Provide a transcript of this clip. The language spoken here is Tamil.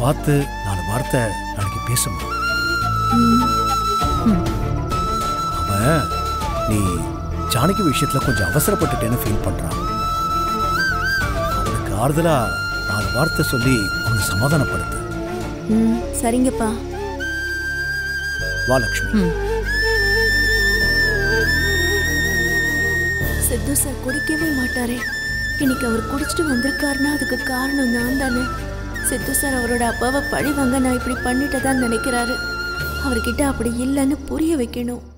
பார்த்து 4 வார்த்தை நாளைக்கு பேசுமா. அவன் நீ ஜானகி விஷயத்துல கொஞ்சம் அவசரப்பட்டுட்டேன்னு ஃபீல் பண்றான். அவனுக்கு ஆறுதலா 4 வார்த்தை சொல்லி அவனை சமாதானப்படுத்து. சரிங்கப்பா. வா லக்ஷ்மி. சித்து சார் குடிக்கவே மாட்டாரே. இன்னைக்கு அவர் குடிச்சிட்டு வந்திருக்காருன்னா அதுக்கு காரணம் நான் தானே. சித்து சார் அவரோட அப்பாவை பழி வாங்க நான் இப்படி பண்ணிட்டதான் நினைக்கிறாரு. அவர்கிட்ட அப்படி இல்லைன்னு புரிய வைக்கணும்.